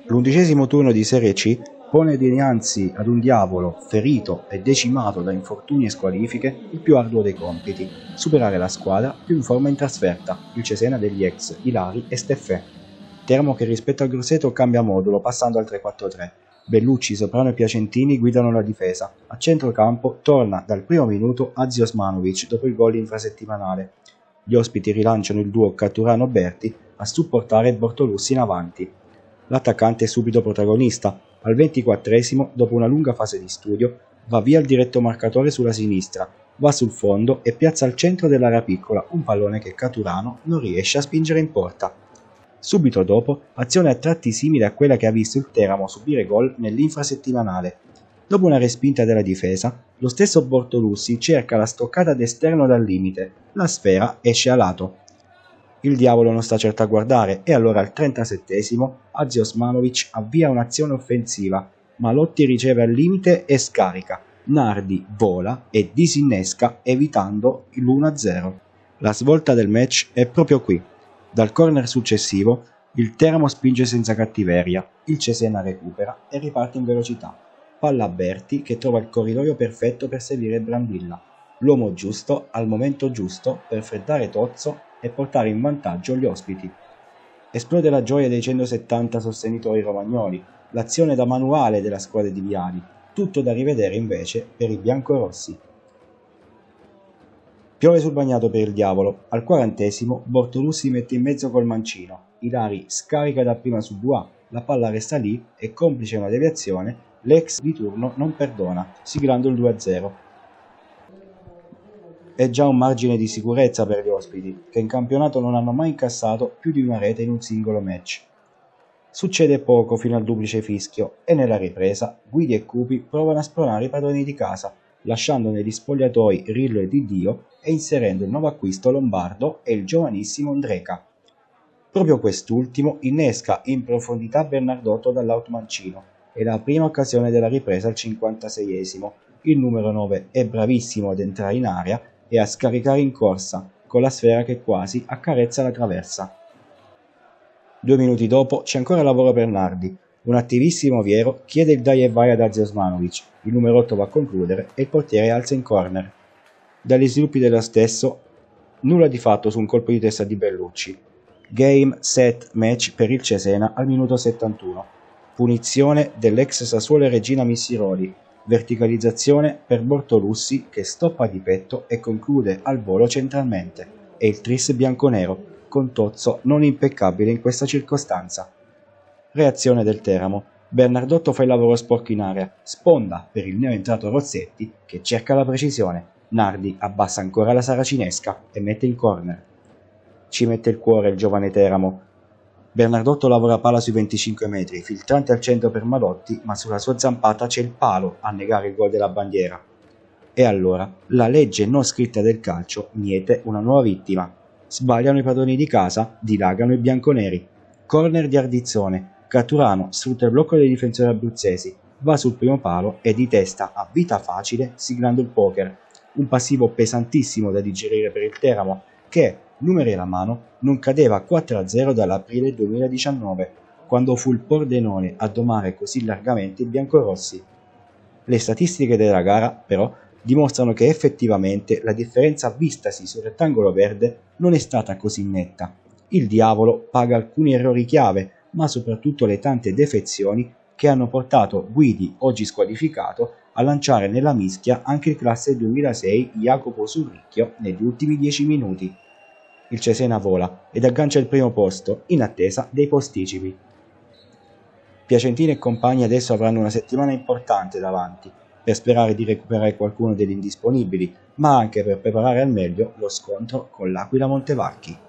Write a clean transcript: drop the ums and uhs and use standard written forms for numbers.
L'11° turno di Serie C pone dinanzi ad un Diavolo ferito e decimato da infortuni e squalifiche il più arduo dei compiti: superare la squadra più in forma in trasferta, il Cesena degli ex Ilari e Steffè. Teramo che rispetto al Grosseto cambia modulo passando al 3-4-3. Bellucci, Soprano e Piacentini guidano la difesa. A centrocampo torna dal primo minuto Azzi Osmanovic dopo il gol infrasettimanale. Gli ospiti rilanciano il duo Caturano-Berti a supportare Bortolussi in avanti. L'attaccante è subito protagonista. Al 24°, dopo una lunga fase di studio, va via il diretto marcatore sulla sinistra, va sul fondo e piazza al centro dell'area piccola un pallone che Caturano non riesce a spingere in porta. Subito dopo, azione a tratti simile a quella che ha visto il Teramo subire gol nell'infrasettimanale. Dopo una respinta della difesa, lo stesso Bortolussi cerca la stoccata d'esterno dal limite, la sfera esce a lato. Il Diavolo non sta certo a guardare e allora al 37°, Azzi Osmanovic avvia un'azione offensiva, ma Lotti riceve al limite e scarica. Nardi vola e disinnesca evitando l'1-0. La svolta del match è proprio qui. Dal corner successivo il Teramo spinge senza cattiveria, il Cesena recupera e riparte in velocità. Palla a Berti che trova il corridoio perfetto per seguire Brambilla, l'uomo giusto al momento giusto per freddare Tozzo e portare in vantaggio gli ospiti. Esplode la gioia dei 170 sostenitori romagnoli, l'azione da manuale della squadra di Viali, tutto da rivedere invece per i biancorossi. Piove sul bagnato per il Diavolo, al 40°, Bortolussi mette in mezzo col mancino, Ilari scarica dapprima su Duà, la palla resta lì e complice una deviazione, l'ex di turno non perdona, siglando il 2-0. È già un margine di sicurezza per gli ospiti, che in campionato non hanno mai incassato più di una rete in un singolo match. Succede poco fino al duplice fischio e nella ripresa Guidi e Cupi provano a spronare i padroni di casa, lasciando negli spogliatoi Rillo e Diddio e inserendo il nuovo acquisto lombardo e il giovanissimo Ndreka. Proprio quest'ultimo innesca in profondità Bernardotto dall'out mancino e la prima occasione della ripresa al 56°. Il numero 9 è bravissimo ad entrare in area e a scaricare in corsa, con la sfera che quasi accarezza la traversa. 2 minuti dopo c'è ancora lavoro per Nardi. Un attivissimo Viero chiede il dai e vai ad Azzi Osmanovic, il numero 8 va a concludere e il portiere alza in corner. Dagli sviluppi dello stesso, nulla di fatto su un colpo di testa di Bellucci. Game, set, match per il Cesena al minuto 71. Punizione dell'ex Sassuolo Regina Missiroli. Verticalizzazione per Bortolussi che stoppa di petto e conclude al volo centralmente. E il tris bianconero, con Tozzo non impeccabile in questa circostanza. Reazione del Teramo. Bernardotto fa il lavoro sporco in area, sponda per il neoentrato Rozzetti che cerca la precisione. Nardi abbassa ancora la saracinesca e mette in corner. Ci mette il cuore il giovane Teramo. Bernardotto lavora palla sui 25 metri, filtrante al centro per Malotti, ma sulla sua zampata c'è il palo a negare il gol della bandiera. E allora la legge non scritta del calcio miete una nuova vittima. Sbagliano i padroni di casa, dilagano i bianconeri. Corner di Ardizzone. Caturano sfrutta il blocco dei difensori abruzzesi, va sul primo palo e di testa a vita facile siglando il poker. Un passivo pesantissimo da digerire per il Teramo che, numeri alla mano, non cadeva 4-0 dall'aprile 2019, quando fu il Pordenone a domare così largamente i biancorossi. Le statistiche della gara, però, dimostrano che effettivamente la differenza vistasi sul rettangolo verde non è stata così netta. Il Diavolo paga alcuni errori chiave, ma soprattutto le tante defezioni che hanno portato Guidi, oggi squalificato, a lanciare nella mischia anche il classe 2006 Jacopo Surricchio negli ultimi 10 minuti. Il Cesena vola ed aggancia il primo posto in attesa dei posticipi. Piacentini e compagni adesso avranno una settimana importante davanti per sperare di recuperare qualcuno degli indisponibili, ma anche per preparare al meglio lo scontro con l'Aquila Montevacchi.